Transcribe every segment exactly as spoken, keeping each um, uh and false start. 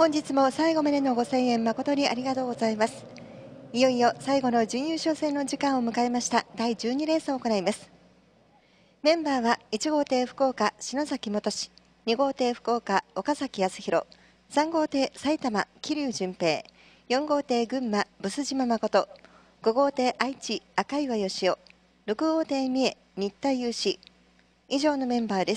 本日も最後までのご声援誠にありがとうございます。いよいよ最後の準優勝戦の時間を迎えました。だいじゅうにレースを行います。メンバーはいち号艇福岡篠崎元志、に号艇福岡岡崎康弘、さん号艇埼玉桐生純平、よん号艇群馬ブス島誠、ご号艇愛知赤岩義雄、ろく号艇三重新田雄志。以上のメンバーです。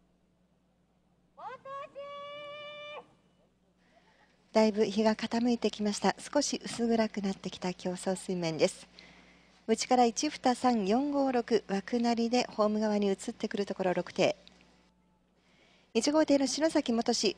だいぶ日が傾いてきました。少し薄暗くなってきた競争水面です。内からいち、に、さん、よん、ご、ろく枠なりでホーム側に移ってくるところろく艇。いち号艇の篠崎元志、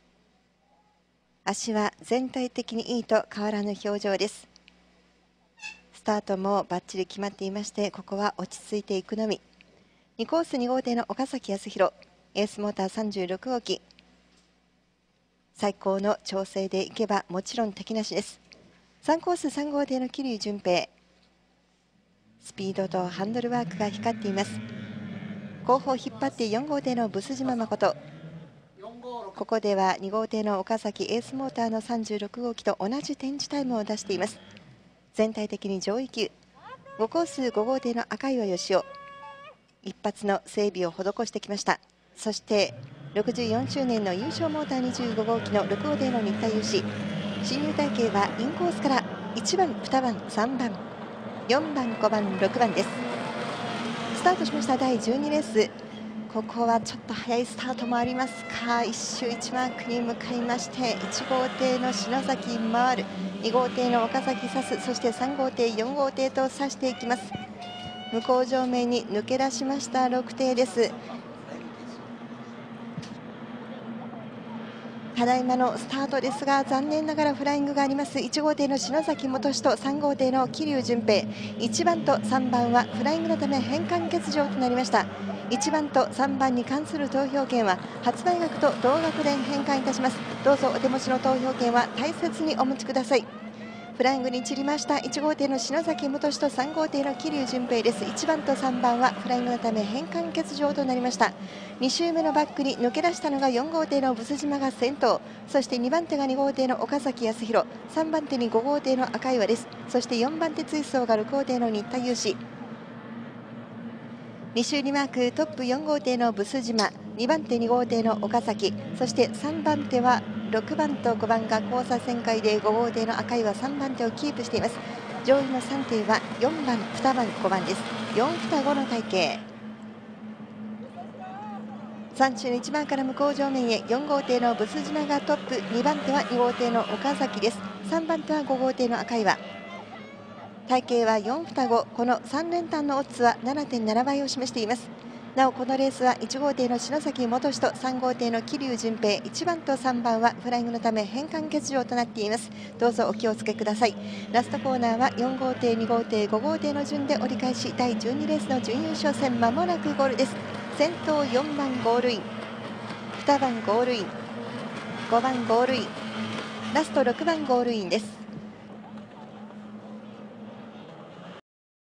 足は全体的にいいと変わらぬ表情です。スタートもバッチリ決まっていまして、ここは落ち着いていくのみ。にコースに号艇の岡崎康弘、エースモーターさんじゅうろく号機、最高の調整でいけばもちろん敵なしです。さんコースさん号艇の桐生純平、スピードとハンドルワークが光っています。後方引っ張ってよん号艇のブス島誠、ここではに号艇の岡崎エースモーターのさんじゅうろく号機と同じ展示タイムを出しています。全体的に上位級。ごコースご号艇の赤岩義雄、一発の整備を施してきました。そしてろくじゅうよん周年の優勝モーターにじゅうご号機のろく号艇の新田雄志、進入体系はインコースからいちばん、にばん、さんばん、よんばん、ごばん、ろくばんです。スタートしましただいじゅうにレース。ここはちょっと早いスタートもありますか。いち周いちマークに向かいまして、いち号艇の篠崎回る、に号艇の岡崎指す、そしてさん号艇よん号艇と指していきます。向こう上面に抜け出しましたろく艇です。ただいまのスタートですが、残念ながらフライングがあります。いち号艇の篠崎元志とさん号艇の桐生純平、いちばんとさんばんはフライングのため返還欠場となりました。いちばんとさんばんに関する投票権は発売額と同額で返還いたします。どうぞお手持ちの投票権は大切にお持ちください。フライングに散りましたいち号艇の篠崎元志とさん号艇の桐生純平です。いちばんとさんばんはフライングのため返還欠場となりました。に周目のバックに抜け出したのがよん号艇のブス島が先頭、そしてにばん手がに号艇の岡崎康弘、さんばん手にご号艇の赤岩です。そしてよんばん手追走がろく号艇の新田雄志。に周にマークトップよん号艇のブス島、にばん手に号艇の岡崎、そしてさんばん手はろくばんとごばんが交差旋回でご号艇の赤岩さんばん手をキープしています。上位のさん艇はよんばん、にばん、ごばんです。よん、に、ごの体系。さん周のいちばんから向こう上面へよん号艇のブス島がトップ、にばん手はに号艇の岡崎です。さんばん手はご号艇の赤岩。体系はよん、に、ご、このさん連単のオッズは ななてんなな 倍を示しています。なおこのレースはいち号艇の篠崎元志とさん号艇の桐生純平、いちばんとさんばんはフライングのため返還欠場となっています。どうぞお気をつけください。ラストコーナーはよん号艇、に号艇、ご号艇の順で折り返し、だいじゅうにレースの準優勝戦、まもなくゴールです。先頭よんばんゴールイン、にばんゴールイン、ごばんゴールイン、ラストろくばんゴールインです。